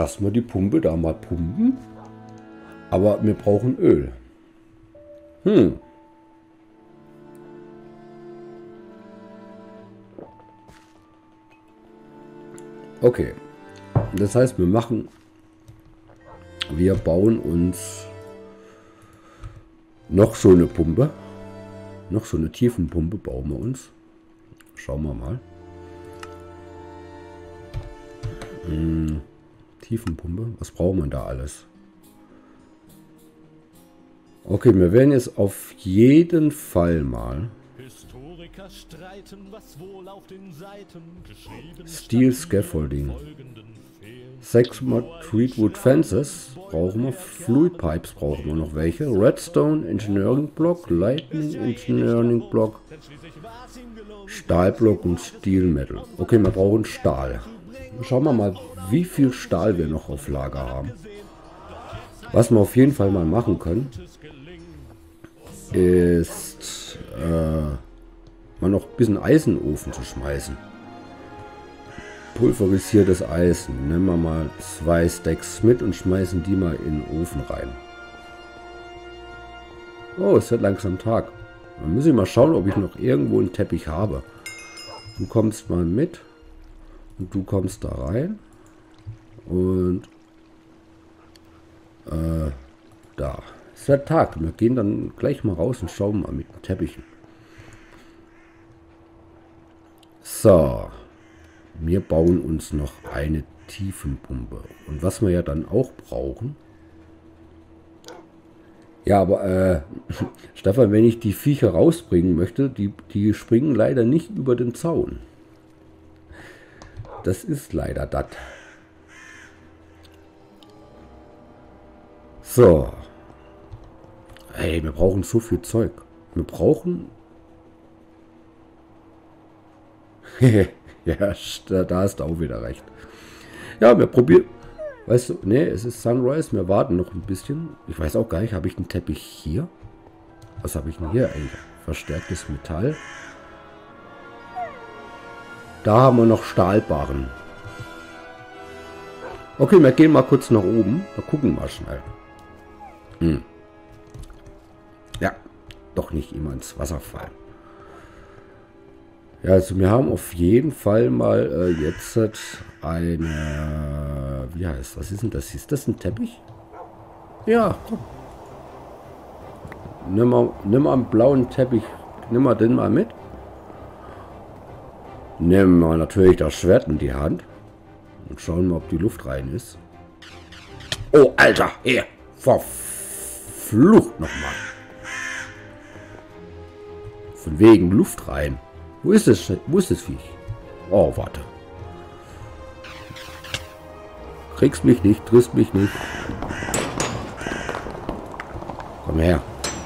lassen wir die Pumpe da mal pumpen. Aber wir brauchen Öl. Okay. Das heißt, wir bauen uns noch so eine Pumpe. Noch so eine Tiefenpumpe bauen wir uns. Schauen wir mal. Tiefenpumpe. Was brauchen wir da alles? Okay, wir werden jetzt auf jeden Fall mal Historiker streiten, was wohl auf den Seiten geschrieben Steel Scaffolding. 6 Treatwood Fences brauchen wir. Fluid Pipes brauchen wir noch welche. Redstone Engineering Block, Lightning Engineering Block, Stahlblock und Steel Metal. Okay, wir brauchen Stahl. Schauen wir mal, wie viel Stahl wir noch auf Lager haben. Was wir auf jeden Fall mal machen können, ist mal noch ein bisschen Eisen in den Ofen zu schmeißen. Pulverisiertes Eisen. Nehmen wir mal 2 Stacks mit und schmeißen die mal in den Ofen rein. Oh, es wird langsam Tag. Dann muss ich mal schauen, ob ich noch irgendwo einen Teppich habe. Du kommst mal mit und du kommst da rein. Und da. Es wird Tag. Wir gehen dann gleich mal raus und schauen mal mit den Teppichen. So. Wir bauen uns noch eine Tiefenpumpe. Und was wir ja dann auch brauchen. Ja, aber Stefan, wenn ich die Viecher rausbringen möchte, die springen leider nicht über den Zaun. Das ist leider das. So. Ey, wir brauchen so viel Zeug. Wir brauchen... Ja, da hast du auch wieder recht. Ja, wir probieren... Weißt du, nee, es ist Sunrise. Wir warten noch ein bisschen. Ich weiß auch gar nicht, habe ich einen Teppich hier? Was habe ich denn hier eigentlich? Verstärktes Metall. Da haben wir noch Stahlbarren. Okay, wir gehen mal kurz nach oben. Wir gucken mal schnell. Ja, doch nicht immer ins Wasser fallen. Ja, also wir haben auf jeden Fall mal jetzt eine... Wie heißt das? Was ist denn das? Ist das ein Teppich? Ja, komm. Nimm mal einen blauen Teppich. Nimm mal den mal mit. Nehmen wir natürlich das Schwert in die Hand. Und schauen mal, ob die Luft rein ist. Oh, Alter! Hier! Verflucht nochmal! Von wegen Luft rein. Wo ist es? Wo ist das Viech? Oh, warte. Kriegst mich nicht, triffst mich nicht. Komm her.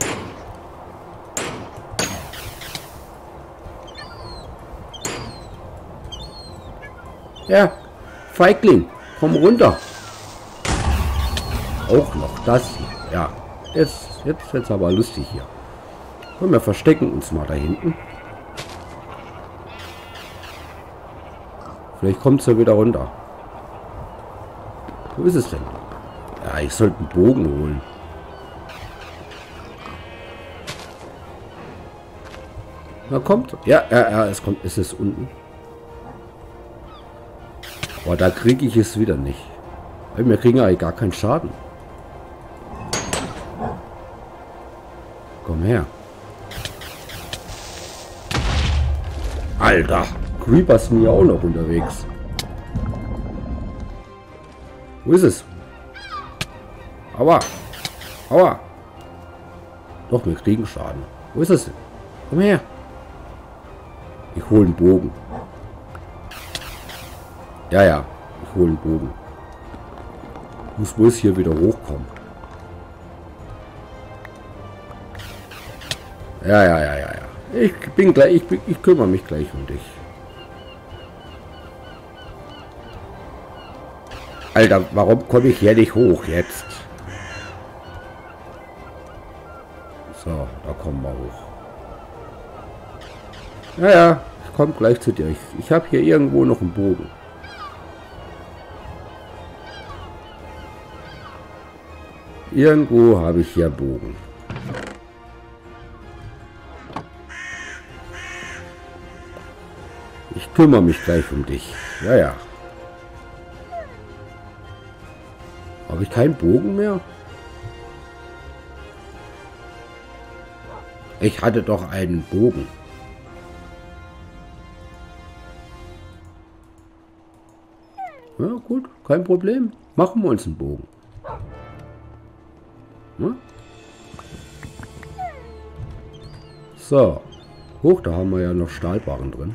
Ja, Feigling, komm runter. Auch noch das hier. Ja, jetzt wird's aber lustig hier. Komm, wir verstecken uns mal da hinten. Vielleicht kommt es ja wieder runter. Wo ist es denn? Ja, ich sollte einen Bogen holen. Na, kommt. Ja, es kommt. Es ist unten. Aber da kriege ich es wieder nicht. Weil wir kriegen eigentlich gar keinen Schaden. Komm her. Alter. Creeper sind ja auch noch unterwegs. Wo ist es? Aua. Aua. Doch, wir kriegen Schaden. Wo ist es denn? Komm her. Ich hole einen Bogen. Ja. Ich hole einen Bogen. Muss bloß hier wieder hochkommen. Ja. Ich bin gleich. Ich kümmere mich gleich um dich. Alter, warum komme ich hier nicht hoch jetzt? So, da kommen wir hoch. Ja, ich komme gleich zu dir. Ich habe hier irgendwo noch einen Bogen. Irgendwo habe ich hier Bogen. Ich kümmere mich gleich um dich. Ja, ja. Habe ich keinen Bogen mehr? Ich hatte doch einen Bogen. Ja, gut, kein Problem. Machen wir uns einen Bogen. Ja? So. Hoch, da haben wir ja noch Stahlbarren drin.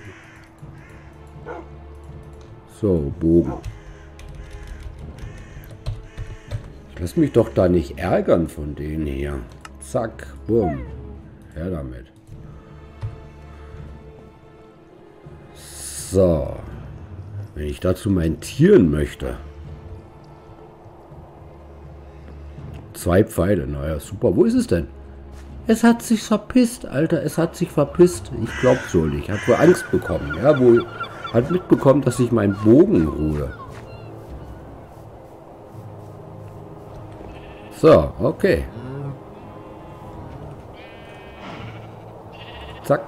So, Bogen. Ich lass mich doch da nicht ärgern von denen hier. Zack, bumm. Her damit. So. Wenn ich dazu mein Tieren möchte. 2 Pfeile. Naja, super. Wo ist es denn? Es hat sich verpisst, Alter. Es hat sich verpisst. Ich glaub's wohl nicht. Hat wohl Angst bekommen. Ja, wohl. Hat mitbekommen, dass ich meinen Bogen hole. So, okay. Zack.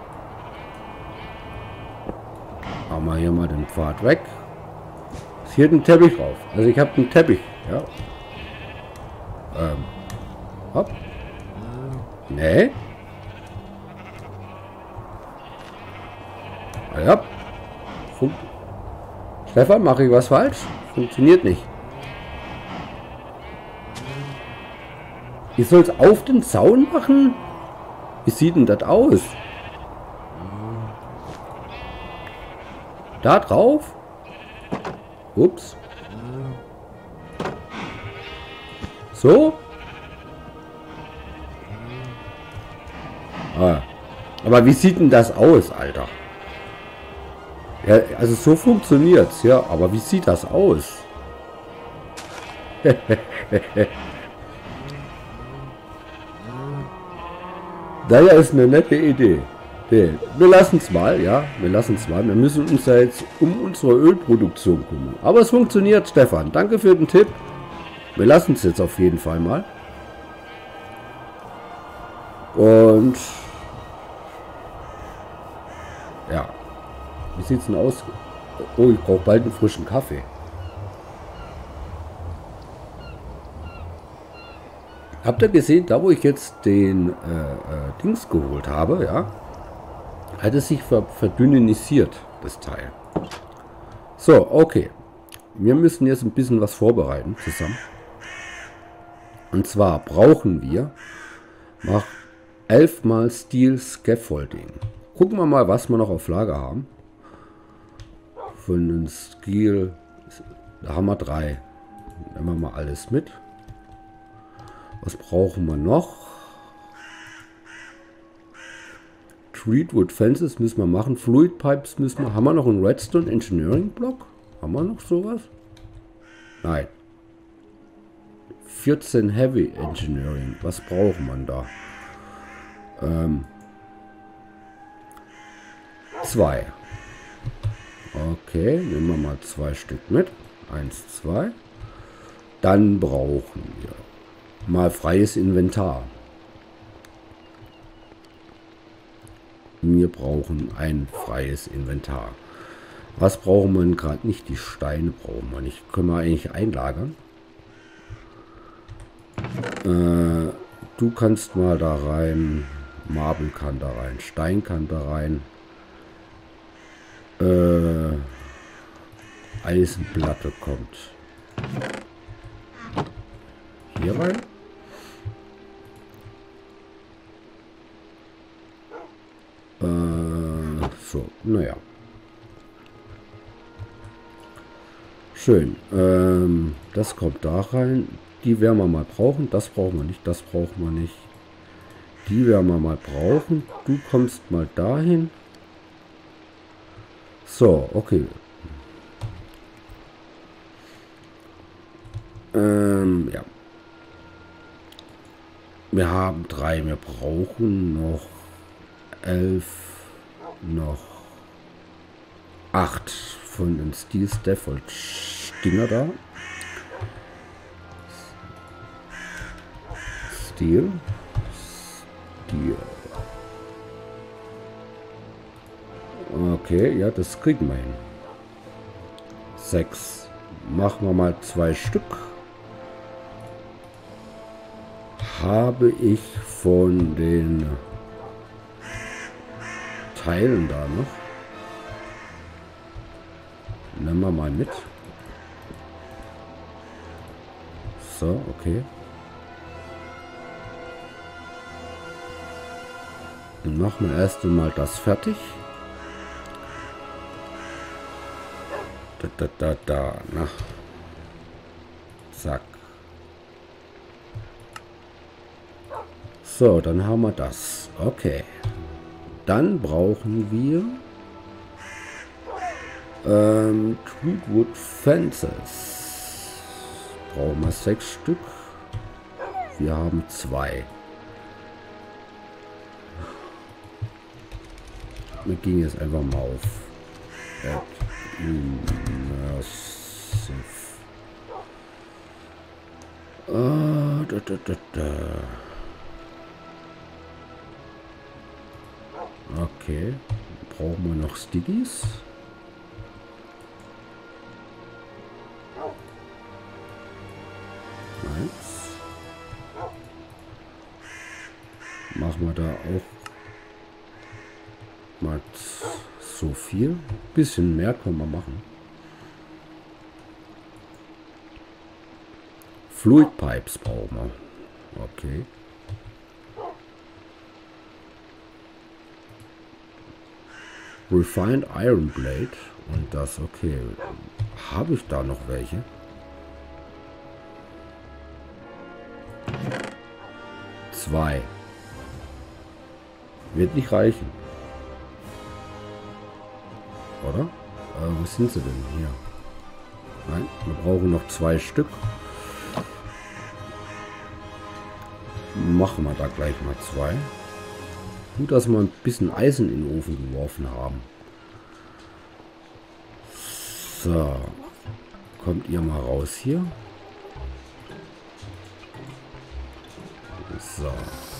Machen wir hier mal den Pfad weg. Ist hier ein Teppich drauf. Also ich habe einen Teppich. Ja. Hopp. Nee. Ja. Stefan, mache ich was falsch? Funktioniert nicht. Ich soll es auf den Zaun machen? Wie sieht denn das aus? Da drauf? Ups. So? Ah. Aber wie sieht denn das aus, Alter? Ja, also so funktioniert's, ja. Aber wie sieht das aus? Naja, ist eine nette Idee. Nee, wir lassen es mal, ja. Wir lassen es mal. Wir müssen uns ja jetzt um unsere Ölproduktion kümmern. Aber es funktioniert, Stefan. Danke für den Tipp. Wir lassen es jetzt auf jeden Fall mal. Und ja. Wie sieht es denn aus? Oh, ich brauche bald einen frischen Kaffee. Habt ihr gesehen, da wo ich jetzt den Dings geholt habe, ja, hat es sich verdünnisiert, das Teil. So, okay. Wir müssen jetzt ein bisschen was vorbereiten zusammen. Und zwar brauchen wir 11 mal Steel Scaffolding. Gucken wir mal, was wir noch auf Lager haben. Von den Steel, da haben wir 3. Nehmen wir mal alles mit. Was brauchen wir noch? Treatwood Fences müssen wir machen. Fluid Pipes müssen wir. Haben wir noch einen Redstone Engineering Block? Haben wir noch sowas? Nein. 14 Heavy Engineering. Was braucht man da? 2. Okay, nehmen wir mal 2 Stück mit. 1, 2. Dann brauchen wir mal freies Inventar. Wir brauchen ein freies Inventar. Was brauchen wir gerade nicht? Die Steine brauchen wir nicht. Können wir eigentlich einlagern. Du kannst mal da rein. Marble kann da rein. Stein kann da rein. Eisenplatte kommt hier rein. So, naja. Schön. Das kommt da rein. Die werden wir mal brauchen. Das brauchen wir nicht. Das brauchen wir nicht. Die werden wir mal brauchen. Du kommst mal dahin. So, okay. Ja. Wir haben 3. Wir brauchen noch 11, noch 8 von den Steel Scaffold Dinger da. Steel. Steel. Okay, ja, das kriegen wir hin. 6. Machen wir mal 2 Stück. Habe ich von den Teilen da noch? Nehmen wir mal mit. So, okay. Dann machen wir erst einmal das fertig. Na. Zack. So, dann haben wir das. Okay. Dann brauchen wir Treatwood Fences. Brauchen wir 6 Stück. Wir haben 2. Wir gehen jetzt einfach mal auf Immersive. Okay. Brauchen wir noch Stickies? Eins. Machen wir da auch mal so viel. Ein bisschen mehr können wir machen. Fluid Pipes brauchen wir. Okay. Refined Iron Blade. Und das, okay. Habe ich da noch welche? Zwei. Wird nicht reichen. Oder? Wo sind sie denn hier? Nein, wir brauchen noch 2 Stück. Machen wir da gleich mal 2. Gut, dass wir ein bisschen Eisen in den Ofen geworfen haben. So. Kommt ihr mal raus hier. So.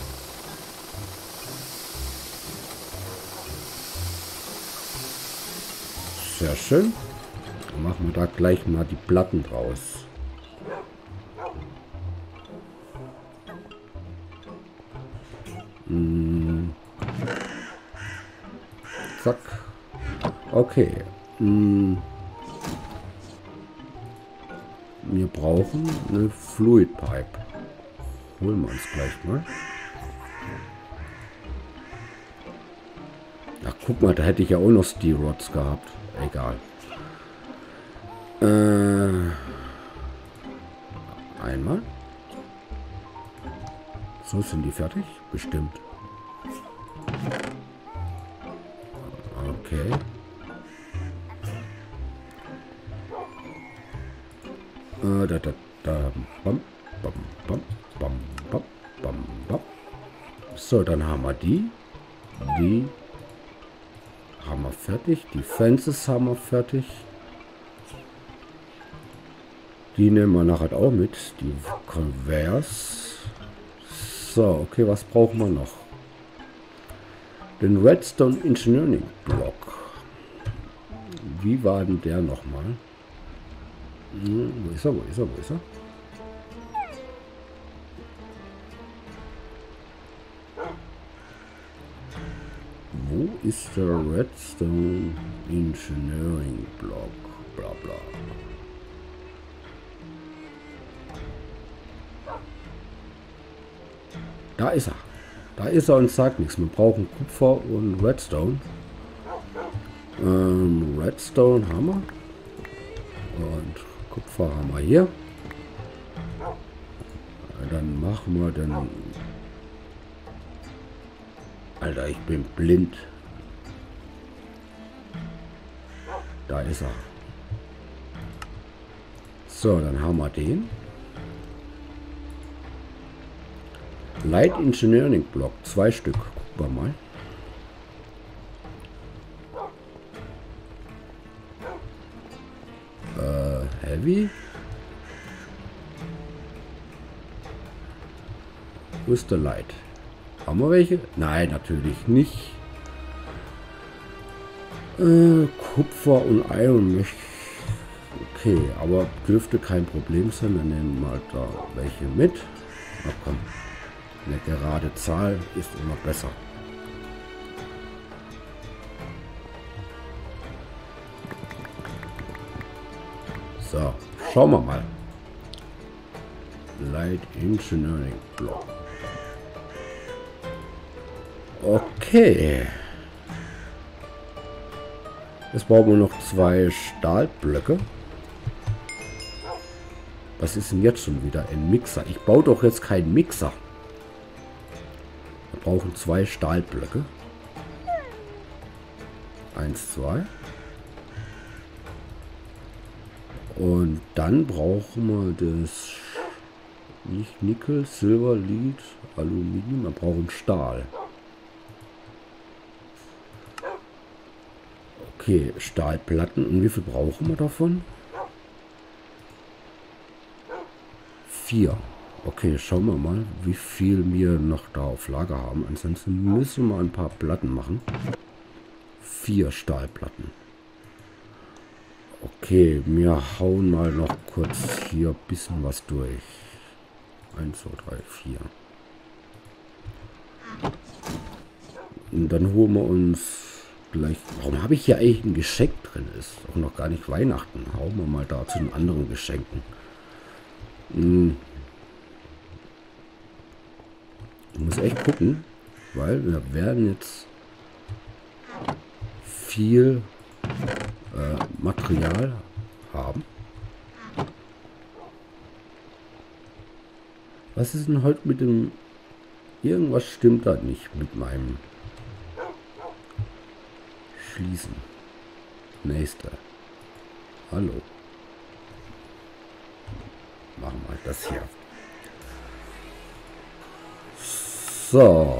Sehr schön. Dann machen wir da gleich mal die Platten draus. Zack. Okay. Wir brauchen eine Fluid Pipe. Holen wir uns gleich mal. Ach, guck mal, da hätte ich ja auch noch Steel Rods gehabt. Egal. Einmal. So, sind die fertig? Bestimmt. Okay. Bam, bam, bam, bam, bam, bam, bam. So, dann haben wir die. Die haben wir fertig. Die Fences haben wir fertig. Die nehmen wir nachher auch mit. Die Conveyors. So, okay, was brauchen wir noch? Den Redstone Engineering Block. Wie war denn der nochmal? Wo ist er? Wo ist er? Wo ist er? Wo ist der Redstone Engineering Block? Bla bla. Da ist er. Da ist er und sagt nichts. Wir brauchen Kupfer und Redstone. Redstone haben wir. Und Kupfer haben wir hier. Dann machen wir den... Alter, ich bin blind. Da ist er. So, dann haben wir den. Light Engineering Block, 2 Stück. Gucken wir mal. Heavy. Wo ist der Light? Haben wir welche? Nein, natürlich nicht. Kupfer und Iron. Okay, aber dürfte kein Problem sein. Dann nehmen wir mal da welche mit. Na komm. Eine gerade Zahl ist immer besser. So, schauen wir mal. Light Engineering Block. Okay. Jetzt brauchen wir noch 2 Stahlblöcke. Was ist denn jetzt schon wieder ein Mixer? Ich baue doch jetzt keinen Mixer. Wir brauchen 2 Stahlblöcke. 1, 2. Und dann brauchen wir das nicht Nickel, Silber, Lead, Aluminium. Wir brauchen Stahl. Okay, Stahlplatten. Und wie viel brauchen wir davon? 4. Okay, schauen wir mal, wie viel wir noch da auf Lager haben. Ansonsten müssen wir ein paar Platten machen. 4 Stahlplatten. Okay, wir hauen mal noch kurz hier ein bisschen was durch. 1, 2, 3, 4. Und dann holen wir uns gleich... Warum habe ich hier eigentlich ein Geschenk drin? Ist auch noch gar nicht Weihnachten. Hauen wir mal da zu den anderen Geschenken. Ich muss echt gucken, weil wir werden jetzt viel Material haben. Was ist denn heute mit dem... Irgendwas stimmt da nicht mit meinem Schließen. Nächster. Hallo. Machen wir das hier. So.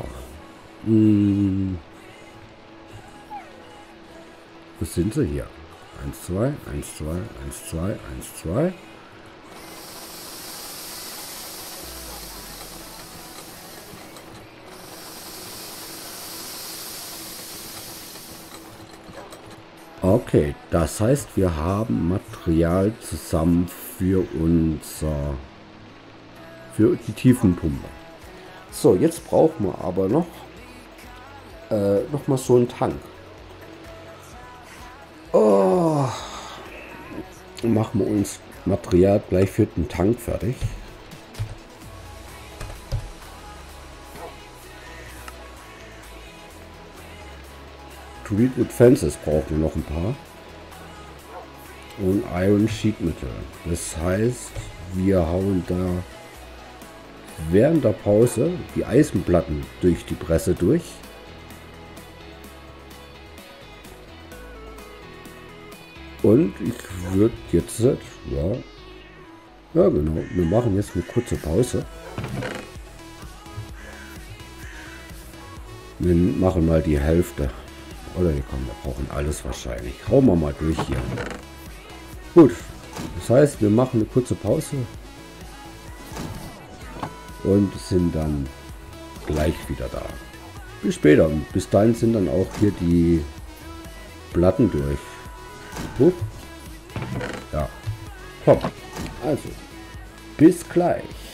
Wo sind sie hier? 1, 2, 1, 2, 1, 2, 1, 2. Okay, das heißt, wir haben Material zusammen für die Tiefenpumpe. So, jetzt brauchen wir aber noch mal so einen Tank. Oh, machen wir uns Material gleich für den Tank fertig. Treatwood Fences brauchen wir noch ein paar. Und Iron Sheet Metal. Das heißt, wir hauen da während der Pause die Eisenplatten durch die Presse durch. Und ich würde jetzt, ja genau, wir machen jetzt eine kurze Pause. Wir machen mal die Hälfte. Oder wir brauchen alles wahrscheinlich. Hauen wir mal durch hier. Gut, das heißt, wir machen eine kurze Pause. Und sind dann gleich wieder da. Bis später. Und bis dahin sind dann auch hier die Platten durch. Ja, komm. Also, bis gleich.